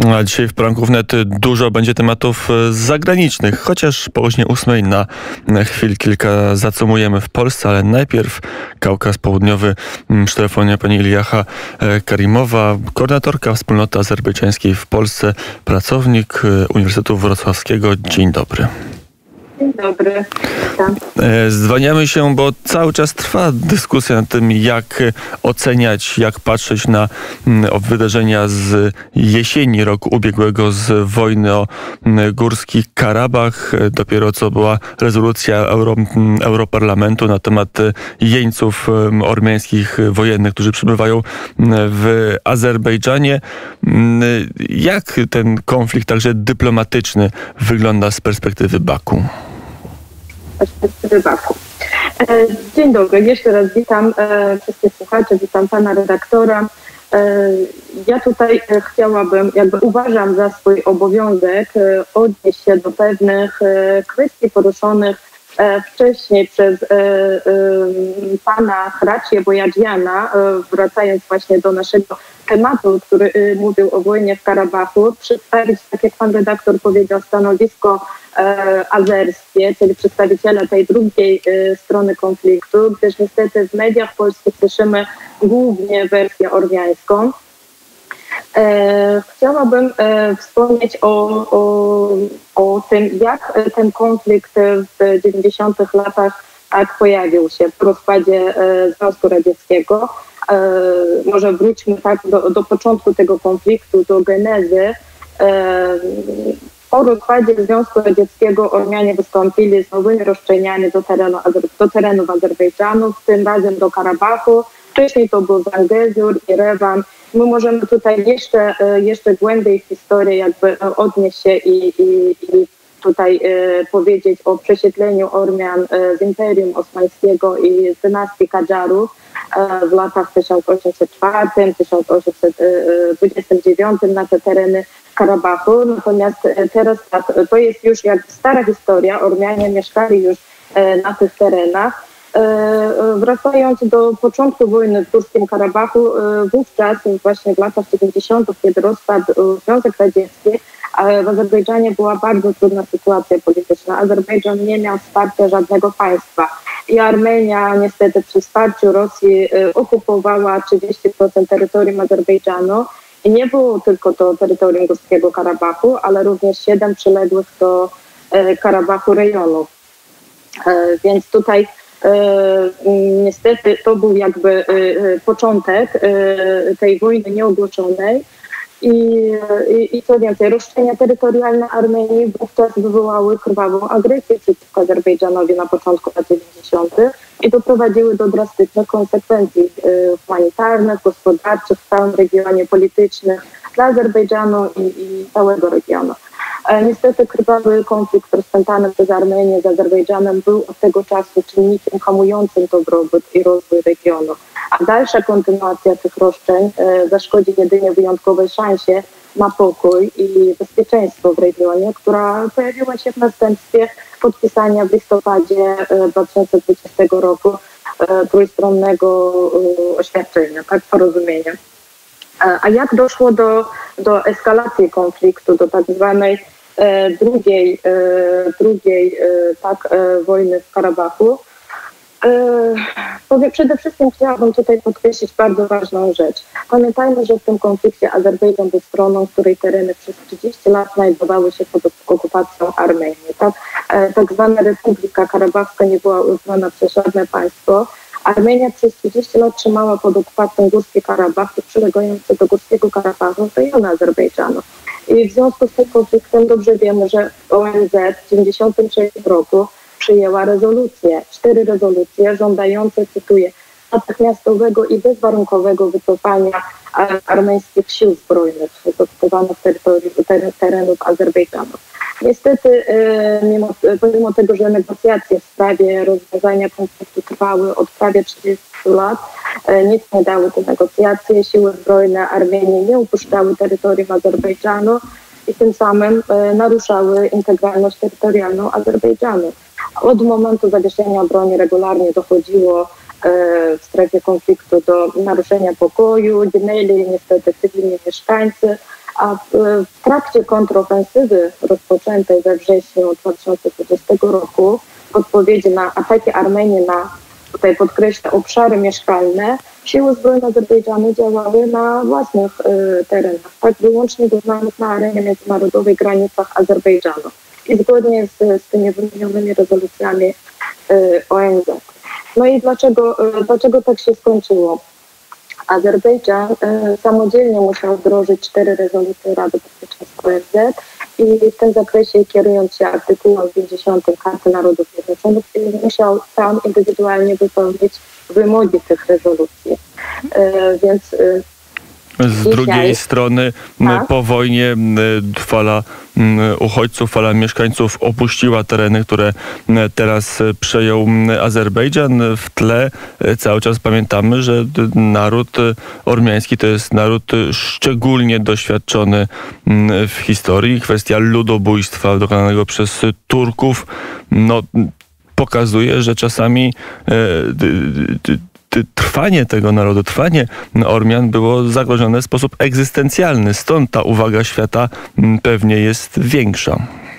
A dzisiaj w poranku wnet dużo będzie tematów zagranicznych, chociaż po godzinie 8 na chwilę kilka zacumujemy w Polsce, ale najpierw Kaukaz Południowy. Przy telefonie pani Iliacha Karimowa, koordynatorka wspólnoty azerbejdżańskiej w Polsce, pracownik Uniwersytetu Wrocławskiego. Dzień dobry. Dzień dobry. Witam. Zwalniamy się, bo cały czas trwa dyskusja nad tym, jak oceniać, jak patrzeć na wydarzenia z jesieni roku ubiegłego, z wojny o Górski Karabach. Dopiero co była rezolucja Europarlamentu na temat jeńców ormiańskich wojennych, którzy przebywają w Azerbejdżanie. Jak ten konflikt, także dyplomatyczny, wygląda z perspektywy Baku? Dzień dobry, jeszcze raz witam wszystkich słuchaczy, witam pana redaktora. Ja tutaj chciałabym, uważam za swój obowiązek odnieść się do pewnych kwestii poruszonych wcześniej przez pana Hracie Bojadziana, wracając właśnie do naszego tematu, który mówił o wojnie w Karabachu, przedstawić, tak jak pan redaktor powiedział, stanowisko azerskie, czyli przedstawiciela tej drugiej strony konfliktu, gdyż niestety w mediach polskich słyszymy głównie wersję ormiańską. Chciałabym wspomnieć o tym, jak ten konflikt w 90. latach pojawił się po rozpadzie Związku Radzieckiego. Może wróćmy tak do początku tego konfliktu, do genezy. Po rozpadzie Związku Radzieckiego Ormianie wystąpili z nowymi roszczeniami do terenów Azerbejdżanu, tym razem do Karabachu. Wcześniej to był Zangezur i Rewan. My możemy tutaj jeszcze głębiej w historię odnieść się i tutaj powiedzieć o przesiedleniu Ormian z Imperium Osmańskiego i z dynastii Kadżarów w latach 1804-1829 na te tereny Karabachu. Natomiast teraz tak, to jest już stara historia. Ormianie mieszkali już na tych terenach. Wracając do początku wojny w Górskim Karabachu, wówczas właśnie w latach 90., kiedy rozpadł Związek Radziecki, w Azerbejdżanie była bardzo trudna sytuacja polityczna. Azerbejdżan nie miał wsparcia żadnego państwa i Armenia niestety przy wsparciu Rosji okupowała 30% terytorium Azerbejdżanu i nie było tylko to terytorium Górskiego Karabachu, ale również 7 przyległych do Karabachu rejonów. Więc tutaj niestety to był początek tej wojny nieogłoszonej i co więcej, roszczenia terytorialne Armenii wówczas wywołały krwawą agresję przeciwko Azerbejdżanowi na początku lat 90. i doprowadziły do drastycznych konsekwencji humanitarnych, gospodarczych w całym regionie, politycznych dla Azerbejdżanu i całego regionu. Niestety krwawy konflikt rozpętany przez Armenię z Azerbejdżanem był od tego czasu czynnikiem hamującym dobrobyt i rozwój regionu. A dalsza kontynuacja tych roszczeń zaszkodzi jedynie wyjątkowej szansie na pokój i bezpieczeństwo w regionie, która pojawiła się w następstwie podpisania w listopadzie 2020 roku trójstronnego oświadczenia, porozumienia. A jak doszło do eskalacji konfliktu, do tak zwanej drugiej wojny w Karabachu? Przede wszystkim chciałabym tutaj podkreślić bardzo ważną rzecz. Pamiętajmy, że w tym konflikcie Azerbejdżan był stroną, której tereny przez 30 lat znajdowały się pod okupacją Armenii. Tak zwana Republika Karabachska nie była uznana przez żadne państwo. Armenia przez 30 lat trzymała pod okupacją Górski Karabach i przylegające do Górskiego Karabachu rejony Azerbejdżanu. I w związku z tym konfliktem dobrze wiemy, że ONZ w 1993 roku przyjęła 4 rezolucje żądające, cytuję, natychmiastowego i bezwarunkowego wycofania armeńskich sił zbrojnych z okupowanych terenów Azerbejdżanu. Niestety, pomimo tego, że negocjacje w sprawie rozwiązania konfliktu trwały od prawie 30 lat, nic nie dały te negocjacje. Siły zbrojne Armenii nie opuszczały terytorium Azerbejdżanu i tym samym naruszały integralność terytorialną Azerbejdżanu. Od momentu zawieszenia broni regularnie dochodziło w strefie konfliktu do naruszenia pokoju, ginęli niestety cywilni mieszkańcy, A w trakcie kontrofensywy rozpoczętej we wrześniu 2020 roku w odpowiedzi na ataki Armenii na, tutaj podkreślę, obszary mieszkalne, siły zbrojne Azerbejdżanu działały na własnych terenach, tak wyłącznie doznanych na arenie międzynarodowej granicach Azerbejdżanu i zgodnie z tymi wymienionymi rezolucjami ONZ. No i dlaczego tak się skończyło? Azerbejdżan samodzielnie musiał wdrożyć 4 rezolucje Rady Bezpieczeństwa ONZ i w tym zakresie, kierując się artykułem 50 Karty Narodów Zjednoczonych, musiał sam indywidualnie wypełnić wymogi tych rezolucji. Więc z drugiej strony po wojnie fala uchodźców, fala mieszkańców opuściła tereny, które teraz przejął Azerbejdżan. W tle cały czas pamiętamy, że naród ormiański to jest naród szczególnie doświadczony w historii. Kwestia ludobójstwa dokonanego przez Turków pokazuje, że czasami trwanie tego narodu, trwanie Ormian było zagrożone w sposób egzystencjalny. Stąd ta uwaga świata pewnie jest większa.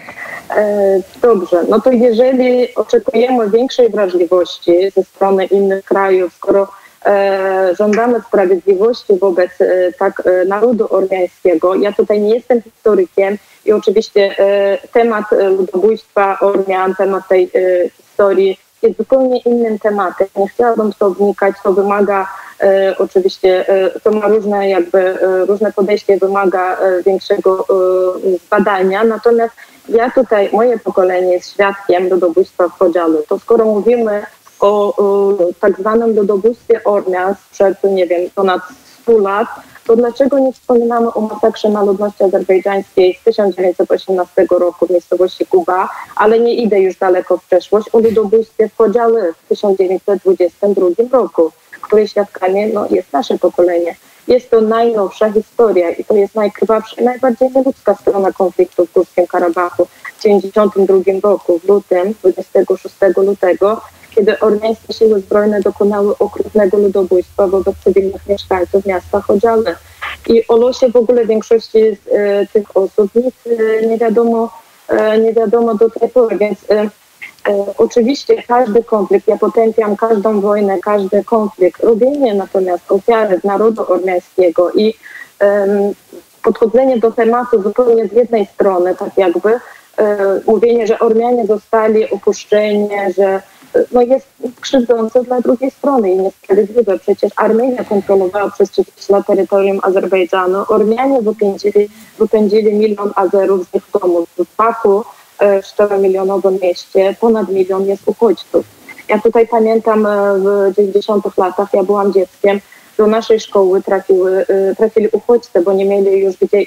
Dobrze, no to jeżeli oczekujemy większej wrażliwości ze strony innych krajów, skoro żądamy sprawiedliwości wobec narodu ormiańskiego, ja tutaj nie jestem historykiem i oczywiście temat ludobójstwa Ormian, temat tej historii jest zupełnie innym tematem. Nie chciałabym w to wnikać, to wymaga oczywiście, to ma różne podejście, wymaga większego zbadania. Natomiast ja tutaj, moje pokolenie jest świadkiem ludobójstwa w Chodżalu. To skoro mówimy o tak zwanym ludobójstwie Ormian sprzed, nie wiem, ponad 100 lat, to dlaczego nie wspominamy o masakrze na ludności azerbejdżańskiej z 1918 roku w miejscowości Kuba, ale nie idę już daleko w przeszłość, o ludobójstwie w Chodżalu w 1922 roku, której świadkami jest nasze pokolenie. Jest to najnowsza historia i to jest najkrwawsza i najbardziej nieludzka strona konfliktu w Górskim Karabachu w 1992 roku, w lutym, 26 lutego, kiedy ormiańskie siły zbrojne dokonały okrutnego ludobójstwa wobec cywilnych mieszkańców miasta Chodżały. I o losie w ogóle większości z tych osób nic nie wiadomo do tej pory, więc oczywiście każdy konflikt, ja potępiam każdą wojnę, każdy konflikt. Robienie natomiast ofiary z narodu ormiańskiego i podchodzenie do tematu zupełnie z jednej strony, tak jakby mówienie, że Ormianie zostali opuszczeni, że jest krzywdzące dla drugiej strony i niesprawiedliwe. Przecież Armenia kontrolowała przez 30 lat terytorium Azerbejdżanu. Ormianie wypędzili 1 milion Azerów z ich domów. W Baku, 4-milionowym mieście, ponad 1 milion jest uchodźców. Ja tutaj pamiętam w 90 latach, ja byłam dzieckiem, do naszej szkoły trafili uchodźcy, bo nie mieli już gdzie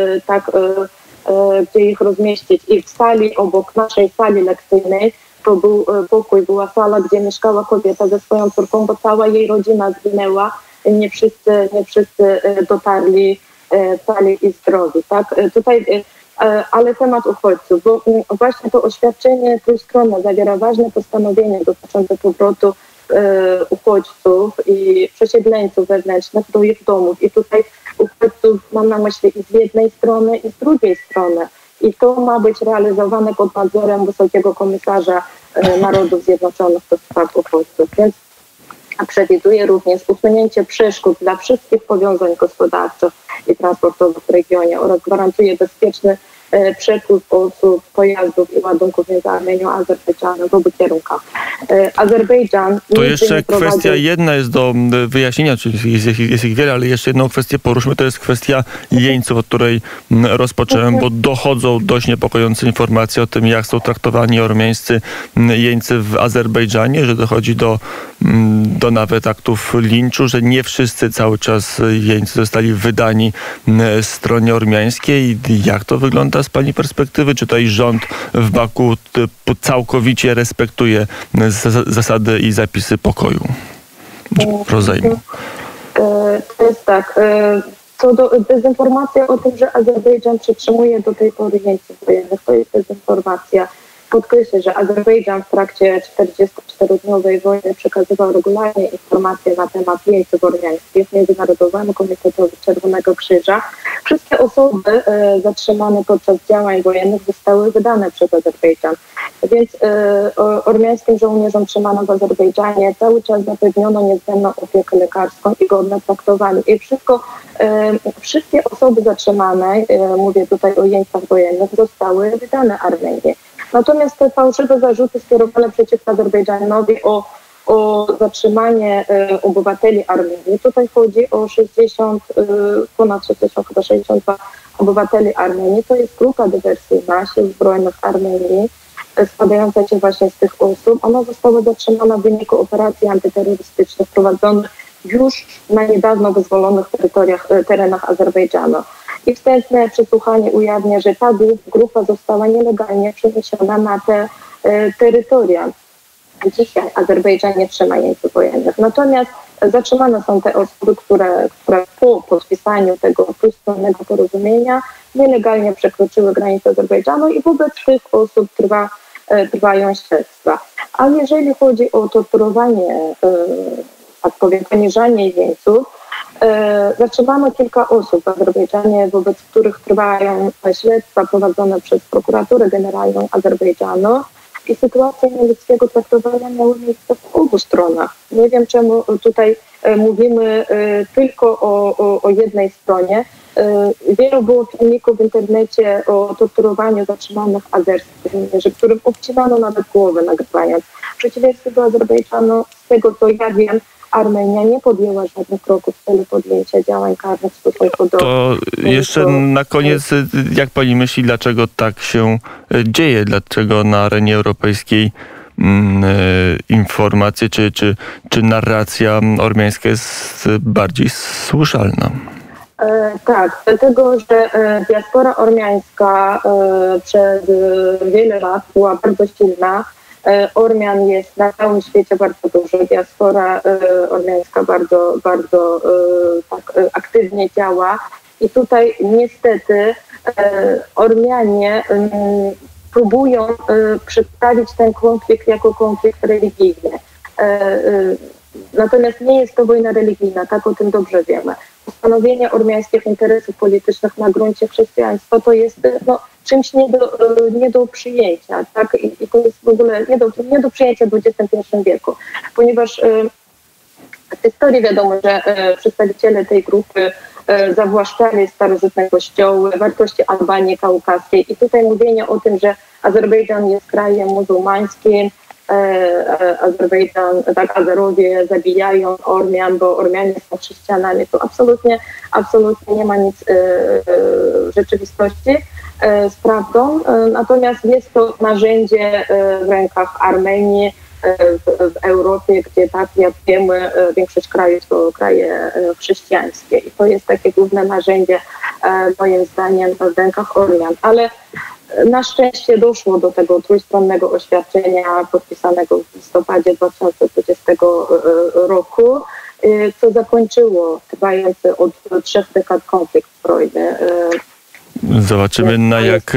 ich rozmieścić. I w sali obok naszej sali lekcyjnej to był pokój, była sala, gdzie mieszkała kobieta ze swoją córką, bo cała jej rodzina zginęła. Nie wszyscy dotarli cali i zdrowi. Tak? Tutaj, ale temat uchodźców, bo właśnie to oświadczenie trójstronne zawiera ważne postanowienie dotyczące powrotu uchodźców i przesiedleńców wewnętrznych do ich domów. I tutaj uchodźców mam na myśli i z jednej strony, i z drugiej strony. I to ma być realizowane pod nadzorem Wysokiego Komisarza Narodów Zjednoczonych do spraw uchodźców. Więc przewiduje również usunięcie przeszkód dla wszystkich powiązań gospodarczych i transportowych w regionie oraz gwarantuje bezpieczny przepływ osób, pojazdów i ładunków między Armenią a Azerbejdżanem w obu kierunkach. Azerbejdżan... To jeszcze kwestia jedna jest do wyjaśnienia, czyli jest ich wiele, ale jeszcze jedną kwestię poruszmy, to jest kwestia jeńców, od której rozpocząłem, bo dochodzą dość niepokojące informacje o tym, jak są traktowani ormiańscy jeńcy w Azerbejdżanie, że dochodzi do nawet aktów linczu, że nie wszyscy cały czas jeńcy zostali wydani stronie ormiańskiej. Jak to wygląda z pani perspektywy? Czy tutaj rząd w Baku całkowicie respektuje zasady i zapisy pokoju, rozejmu? To jest tak. Co do dezinformacji o tym, że Azerbejdżan przytrzymuje do tej pory jeńców wojennych, to jest dezinformacja. Podkreślę, że Azerbejdżan w trakcie 44-dniowej wojny przekazywał regularnie informacje na temat jeńców ormiańskich Międzynarodowemu Komitetowi Czerwonego Krzyża. Wszystkie osoby zatrzymane podczas działań wojennych zostały wydane przez Azerbejdżan. Więc ormiańskim żołnierzom trzymanym w Azerbejdżanie cały czas zapewniono niezbędną opiekę lekarską i godne traktowanie. I wszystkie osoby zatrzymane, mówię tutaj o jeńcach wojennych, zostały wydane Armenii. Natomiast te fałszywe zarzuty skierowane przeciwko Azerbejdżanowi o zatrzymanie obywateli Armenii. Tutaj chodzi o ponad 62 obywateli Armenii. To jest grupa dywersyjna Sił Zbrojnych Armenii, składająca się właśnie z tych osób. Ona została zatrzymana w wyniku operacji antyterrorystycznych prowadzonych już na niedawno wyzwolonych terenach Azerbejdżanu. I wstępne przesłuchanie ujawnia, że ta grupa została nielegalnie przeniesiona na te terytoria. Dzisiaj Azerbejdżan nie trzyma jeńców wojennych. Natomiast zatrzymane są te osoby, które po podpisaniu tego trójstronnego porozumienia nielegalnie przekroczyły granicę Azerbejdżanu i wobec tych osób trwają śledztwa. A jeżeli chodzi o torturowanie, tak powiem, poniżanie jeńców, zatrzymano kilka osób w Azerbejdżanie, wobec których trwają śledztwa prowadzone przez prokuraturę generalną Azerbejdżanu i sytuacje nieludzkiego traktowania miały miejsce w obu stronach. Nie wiem, czemu tutaj mówimy tylko o jednej stronie. Wielu było filmików w internecie o torturowaniu zatrzymanych azerskich żołnierzy, którym obcinano nawet głowy, nagrywając. W przeciwieństwie do Azerbejdżanu, z tego co ja wiem, Armenia nie podjęła żadnych kroków w celu podjęcia działań karnych w stosunku do... To jeszcze na koniec, jak pani myśli, dlaczego tak się dzieje? Dlaczego na arenie europejskiej informacje czy narracja ormiańska jest bardziej słyszalna? Tak, dlatego że diaspora ormiańska przez wiele lat była bardzo silna. Ormian jest na całym świecie bardzo dużo. Diaspora ormiańska bardzo tak aktywnie działa. I tutaj niestety Ormianie próbują przedstawić ten konflikt jako konflikt religijny. Natomiast nie jest to wojna religijna, tak o tym dobrze wiemy. Ustanowienie ormiańskich interesów politycznych na gruncie chrześcijaństwa to jest czymś nie do przyjęcia, tak? I to jest w ogóle nie do przyjęcia w XXI wieku, ponieważ w historii wiadomo, że przedstawiciele tej grupy zawłaszczali starożytne kościoły, wartości Albanii kaukaskiej i tutaj mówienie o tym, że Azerbejdżan jest krajem muzułmańskim, Azerowie zabijają Ormian, bo Ormianie są chrześcijanami, to absolutnie nie ma nic w rzeczywistości z prawdą. Natomiast jest to narzędzie w rękach Armenii, w Europie, gdzie tak jak wiemy, większość krajów to kraje chrześcijańskie i to jest takie główne narzędzie moim zdaniem w rękach Ormian. Ale na szczęście doszło do tego trójstronnego oświadczenia podpisanego w listopadzie 2020 roku, co zakończyło trwający od 3 dekad konflikt zbrojny. Zobaczymy na jak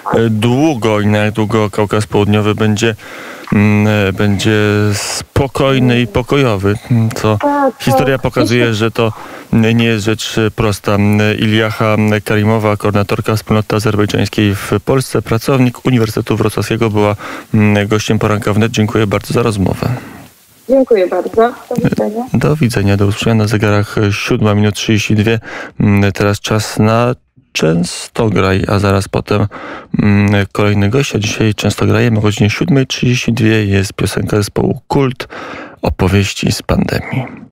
długo Kaukaz Południowy będzie spokojny i pokojowy, co historia pokazuje, że to nie jest rzecz prosta. Iliacha Karimowa, koordynatorka wspólnoty azerbejdżańskiej w Polsce, pracownik Uniwersytetu Wrocławskiego, była gościem Poranka Wnet. Dziękuję bardzo za rozmowę. Dziękuję bardzo. Do widzenia. Do widzenia. Do usłyszenia. Na zegarach 7:32. Teraz czas na Częstograj, a zaraz potem kolejny gość. A dzisiaj Częstograjemy o godzinie 7:32 jest piosenka zespołu Kult, opowieści z pandemii.